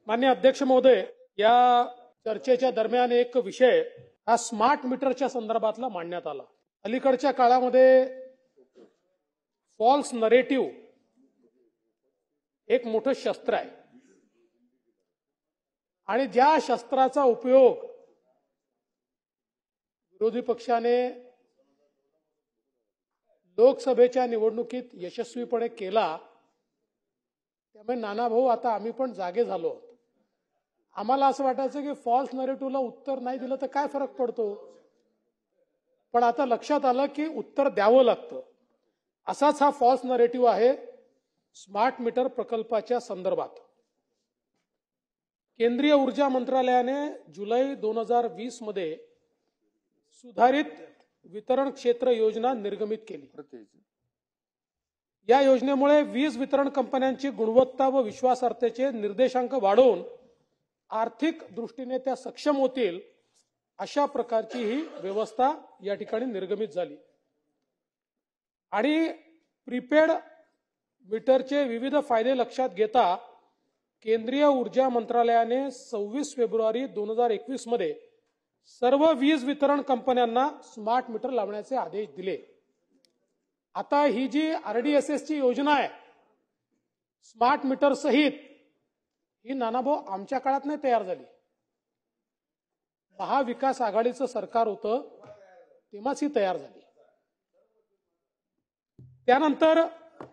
माननीय अध्यक्ष महोदय, या चर्चेच्या दरम्यान एक विषय हा स्मार्ट मीटरच्या संदर्भातला मांडण्यात आला। अलीकडच्या काळामध्ये फॉल्स नरेटिव्ह एक मोठं शस्त्र आहे आणि ज्या शस्त्राचा उपयोग विरोधी पक्षाने लोकसभेच्या निवडणुकीत यशस्वीपणे केला, त्यामुळे नाना भाऊ आता आम्ही पण जागे झालो। आम्हाला असं वाटायचं की फॉल्स नरेटिव्हला उत्तर नाही दिलं तर काय फरक पडतो, पण आता लक्षात आलं की उत्तर द्यावं लागतं। असाच हा फॉल्स नरेटिव्ह आहे स्मार्ट मीटर प्रकल्पाच्या संदर्भात। केंद्रीय ऊर्जा मंत्रालयाने जुलै 2020 मध्ये सुधारित वितरण क्षेत्र योजना निर्गमित केली। या योजनेमुळे वीज वितरण कंपन्यांची गुणवत्ता व विश्वासार्हतेचे निर्देशांक वाढवून आर्थिक दृष्टीने त्या सक्षम होतील अशा प्रकारची ही व्यवस्था या ठिकाणी निर्गमित झाली। आणि प्रीपेड मीटरचे विविध फायदे लक्षात घेता केंद्रीय ऊर्जा मंत्रालयाने 26 फेब्रुवारी 2021 मध्ये सर्व वीज वितरण कंपन्यांना स्मार्ट मीटर लावण्याचे आदेश दिले। आता ही जी आरडीएसएस ची योजना आहे स्मार्ट मीटर सहित, ही नानाभाऊ आमच्या काळात नाही तयार झाली। महाविकास आघाडीचं सरकार होतं तेव्हाच ही तयार झाली। त्यानंतर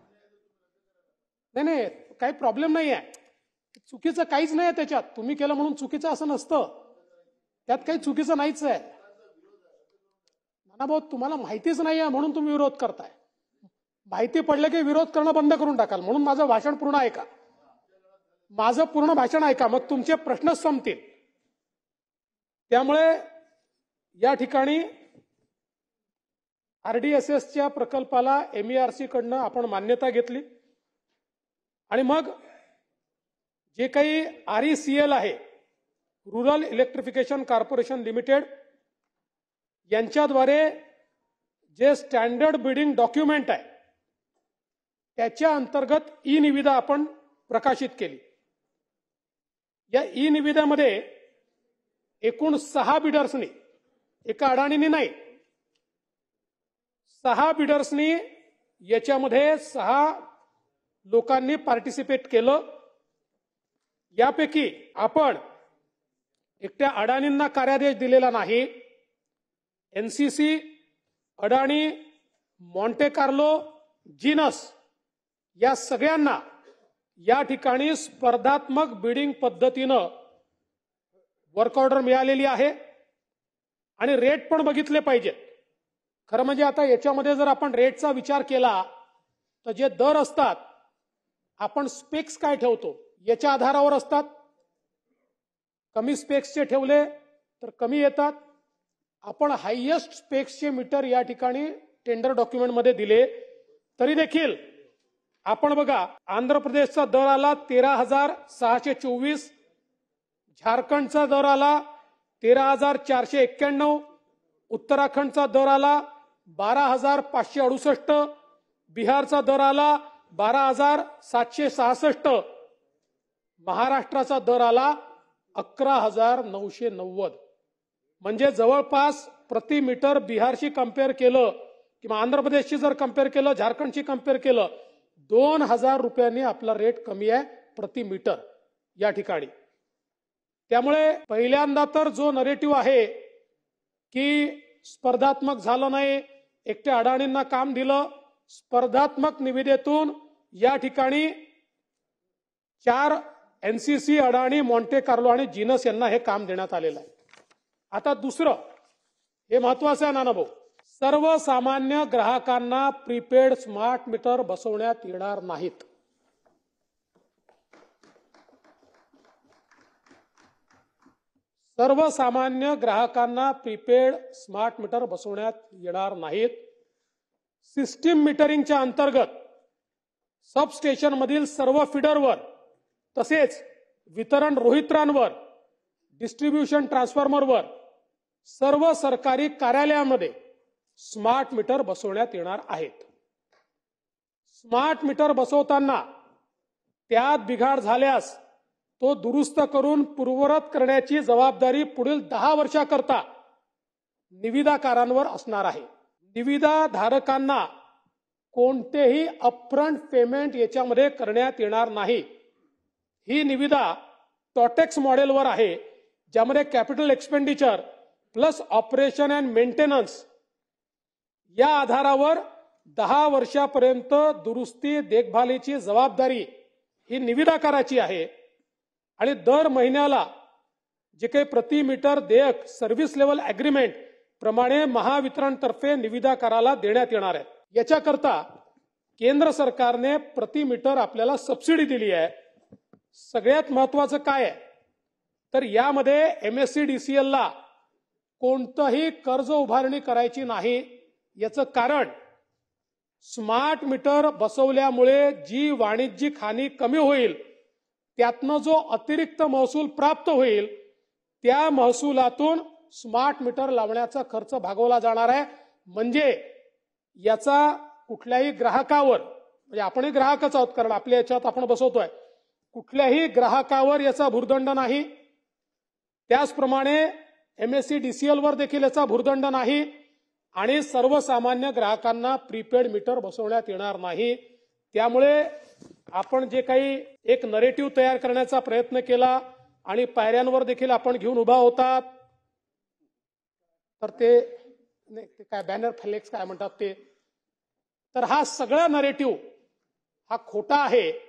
नाही काही प्रॉब्लेम नाही आहे, चुकीचं काहीच नाही आहे त्याच्यात। तुम्ही केलं म्हणून चुकीचं असं नसतं, त्यात काही चुकीचं नाहीच आहे। नानाभाऊ तुम्हाला माहितीच नाही आहे म्हणून तुम्ही विरोध करताय। माहिती पडलं की विरोध करणं बंद करून टाकाल, म्हणून माझं भाषण पूर्ण ऐका, माझं पूर्ण भाषण ऐका, मग तुमचे प्रश्नच संपतील। त्यामुळे या ठिकाणी आरडीएसएसच्या प्रकल्पाला एमईआरसी कडनं आपण मान्यता घेतली आणि मग जे काही आरईसीएल आहे, रुरल इलेक्ट्रिफिकेशन कॉर्पोरेशन लिमिटेड, यांच्याद्वारे जे स्टँडर्ड बिडिंग डॉक्युमेंट आहे त्याच्या अंतर्गत ई निविदा आपण प्रकाशित केली। या ई निविद्यामध्ये एकूण 6 बिडर्सनी, एका अडाणीने नाही, 6 बिडर्सनी याच्यामध्ये 6 लोकांनी पार्टिसिपेट केलं। यापैकी आपण एकट्या अडाणींना कार्यादेश दिलेला नाही, एनसीसी, अडाणी, मॉन्टे कार्लो, जीनस या सगळ्यांना या ठिकाणी स्पर्धात्मक बिडिंग पद्धतीनं वर्क ऑर्डर मिळालेली आहे आणि रेट पण बघितले पाहिजेत। खरं म्हणजे आता याच्यामध्ये जर आपण रेटचा विचार केला तर जे दर असतात, आपण स्पेक्स काय ठेवतो याच्या आधारावर असतात। कमी स्पेक्सचे ठेवले तर कमी येतात। आपण हायएस्ट स्पेक्सचे मीटर या ठिकाणी टेंडर डॉक्युमेंटमध्ये दिले, तरी देखील आपण बघा आंध्र प्रदेशचा दर आला 13,624, झारखंडचा दर आला 13,491, उत्तराखंडचा दर आला 12,568, बिहारचा दर आला 12,766, महाराष्ट्राचा दर आला 11,990। म्हणजे जवळपास प्रति मीटर बिहारशी कंपेअर केलं किंवा आंध्र प्रदेशशी जर कंपेअर केलं, झारखंडशी कंपेअर केलं, 2,000 रुपयांनी आपला रेट कमी आहे प्रति मीटर या ठिकाणी। त्यामुळे पहिल्यांदा तर जो नरेटिव्ह आहे की स्पर्धात्मक झालं नाही, एकट्या अडाणींना काम दिलं, स्पर्धात्मक निविदेतून या ठिकाणी 4 एनसीसी, अडाणी, मॉन्टे कार्लो आणि जीनस यांना हे काम देण्यात आलेलं आहे। आता दुसरं हे महत्वाचं आहे नानाभाऊ, सर्वसामान्य ग्राहकांना प्रीपेड स्मार्ट मीटर बसवण्यात येणार नाहीत। सर्वसामान्य ग्राहकांना प्रीपेड स्मार्ट मीटर बसवण्यात येणार नाहीत। सिस्टीम मीटरिंगच्या अंतर्गत सबस्टेशन मधील सर्व फीडरवर तसेच वितरण रोहित्रांवर, डिस्ट्रीब्युशन ट्रान्सफॉर्मरवर, सर्व सरकारी कार्यालयांमध्ये स्मार्ट मीटर बसवण्यात येणार आहेत। स्मार्ट मीटर बसवताना त्यात बिघाड झाल्यास तो दुरुस्त करून पूर्ववत करण्याची जबाबदारी पुढील 10 वर्षाकरता निविदाकारांवर असणार आहे. निविदा धारकांना कोणतेही अपफ्रंट पेमेंट याच्यामध्ये करण्यात येणार नाही. ही निविदा टॉटेक्स मॉडेलवर आहे, ज्यामध्ये capital expenditure plus operation and maintenance या आधारावर 10 वर्षापर्यंत दुरुस्ती देखभालीची जबाबदारी ही निविदाकाराची आहे आणि दर महिन्याला जे काही प्रति मीटर देयक सर्व्हिस लेवल अग्रीमेंट प्रमाणे महावितरणतर्फे निविदाकाराला देण्यात येणार आहे. याच्याकरता केंद्र सरकारने प्रति मीटर आपल्याला सबसिडी दिली आहे. सगळ्यात महत्त्वाचं काय आहे तर यामध्ये MSEDCL ला कोणतंही कर्ज उभारणी करायची नाही. याचं कारण स्मार्ट मीटर बसवल्यामुळे जी वाणिज्यिक हानी कमी होईल, त्यातनं जो अतिरिक्त महसूल प्राप्त होईल त्या महसुलातून स्मार्ट मीटर लावण्याचा खर्च भागवला जाणार आहे. म्हणजे याचा कुठल्याही ग्राहकावर, म्हणजे आपणही ग्राहकच आहोत कारण आपल्या याच्यात आपण बसवतोय, कुठल्याही ग्राहकावर याचा भुर्दंड नाही. त्याचप्रमाणे MSEDCL वर देखील याचा भुर्दंड नाही आणि सर्वसामान्य ग्राहकांना प्रीपेड मीटर बसवण्यात येणार नाही. त्यामुळे आपण जे काही एक नरेटिव्ह तयार करण्याचा प्रयत्न केला आणि पायऱ्यांवर देखील आपण घेऊन उभा होतात, तर ते काय बॅनर फ्लेक्स काय म्हणतात ते, तर हा सगळा नरेटिव्ह हा खोटा आहे.